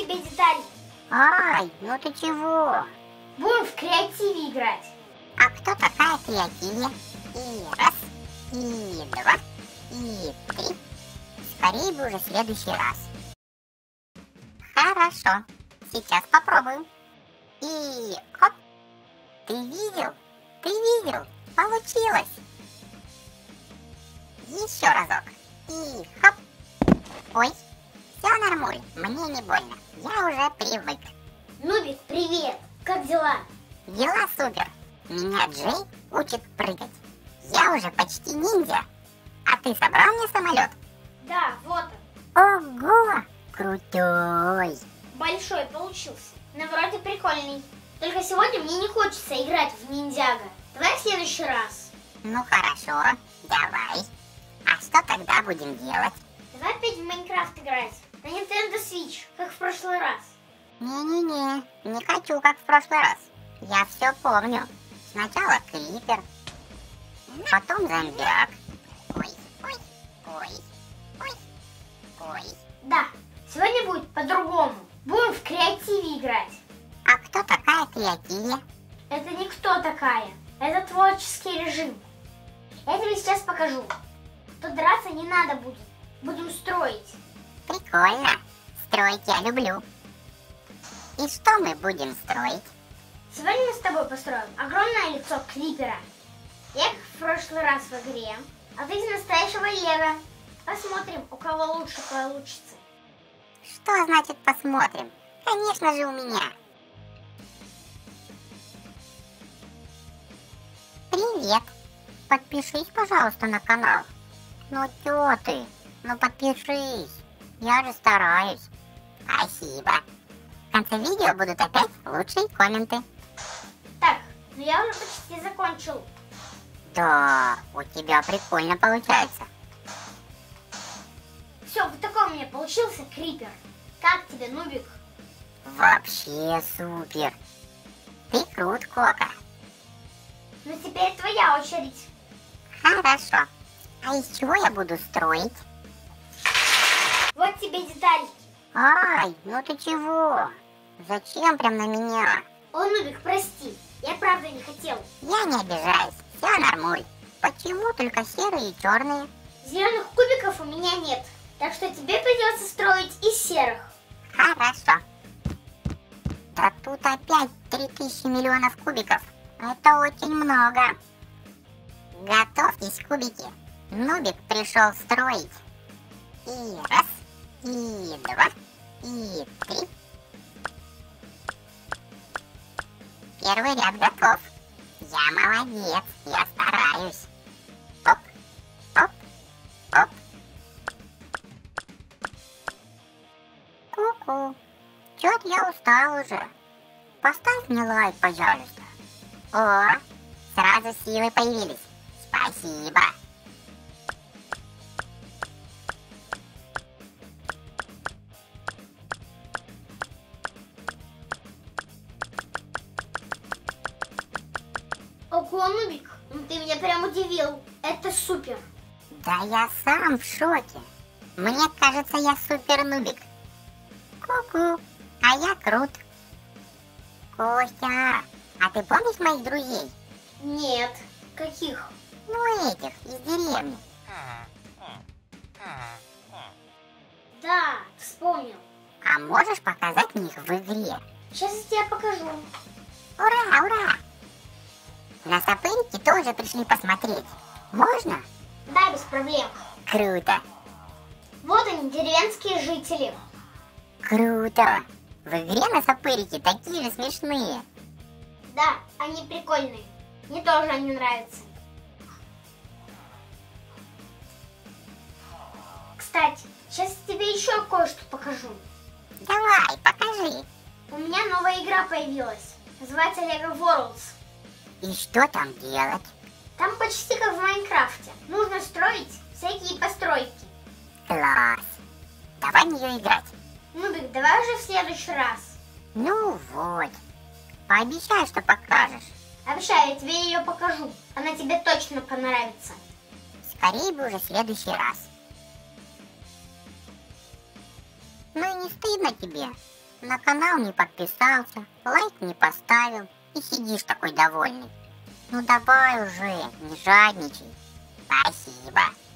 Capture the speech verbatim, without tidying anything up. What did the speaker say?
тебе деталь. Ай, ну ты чего? Будем в креативе играть. А кто такая креативе? И раз, и два, и три. Скорее бы уже в следующий раз. Хорошо, сейчас попробуем. И хоп. Ты видел? Ты видел? Получилось. Еще разок. И хоп. Ой, все нормуль, мне не больно. Я уже привык. Нубик, привет. Как дела? Дела супер. Меня Джей учит прыгать. Я уже почти ниндзя. А ты собрал мне самолет? Да, вот он. Ого! Крутой! Большой получился. Но вроде прикольный. Только сегодня мне не хочется играть в ниндзяго. Давай в следующий раз. Ну хорошо, давай. А что тогда будем делать? Давай опять в Майнкрафт играть. На Nintendo Switch, как в прошлый раз. Не-не-не, не хочу, как в прошлый раз. Я все помню. Сначала крипер, потом зомбяк. Ой, ой, ой, ой, ой. Да, сегодня будет по-другому. Будем в креативе играть. А кто такая креативе? Это не кто такая. Это творческий режим. Я тебе сейчас покажу. Тут драться не надо будет. Будем строить. Прикольно. Строить я люблю. И что мы будем строить? Сегодня мы с тобой построим огромное лицо Крипера. Я как в прошлый раз в игре, а ты из настоящего Лего. Посмотрим, у кого лучше получится. Что значит посмотрим? Конечно же у меня. Привет. Подпишись, пожалуйста, на канал. Ну чё ты? Ну подпишись. Я же стараюсь. Спасибо. В конце видео будут опять лучшие комменты. Так, ну я уже почти закончил. Да, у тебя прикольно получается. Все, вот такой у меня получился Крипер. Как тебе, Нубик? Вообще супер. Ты крут, Кока. Ну теперь твоя очередь. Хорошо. А из чего я буду строить? Вот тебе детальки. Ай, ну ты чего? Зачем прям на меня? О, Нубик, прости. Я правда не хотел. Я не обижаюсь. Все нормуль. Почему только серые и черные? Зеленых кубиков у меня нет. Так что тебе придется строить из серых. Хорошо. Да тут опять три тысячи миллионов кубиков. Это очень много. Готовьтесь, кубики. Нубик пришел строить. И раз, и два, и три. Первый ряд готов. Я молодец, я стараюсь. Оп, оп, оп. Ку-ку. Чё-то я устал уже. Поставь мне лайк, пожалуйста. О, сразу силы появились. Спасибо. Ого, Нубик, ну ты меня прям удивил. Это супер. Да я сам в шоке. Мне кажется, я супер нубик. Ку-ку, а я крут. Костя, а ты помнишь моих друзей? Нет. Каких? Ну этих, из деревни. Да, вспомнил. А можешь показать мне их в игре? Сейчас я тебе покажу. Ура, ура! На сапырики тоже пришли посмотреть. Можно? Да, без проблем. Круто. Вот они, деревенские жители. Круто. В игре на сапырики такие же смешные. Да, они прикольные. Мне тоже они нравятся. Кстати, сейчас я тебе еще кое-что покажу. Давай, покажи. У меня новая игра появилась. Называется Lego Worlds. И что там делать? Там почти как в Майнкрафте. Нужно строить всякие постройки. Класс. Давай в нее играть. Нубик, давай уже в следующий раз. Ну вот. Пообещай, что покажешь. Обещаю, я тебе ее покажу. Она тебе точно понравится. Скорее бы уже в следующий раз. Ну и не стыдно тебе? На канал не подписался, лайк не поставил и сидишь такой довольный. Ну давай уже, не жадничай. Спасибо.